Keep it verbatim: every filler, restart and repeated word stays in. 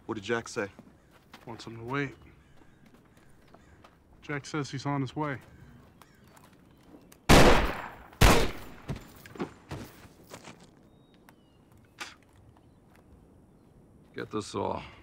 What did Jack say? Wants him to wait. Jack says he's on his way. Get this all.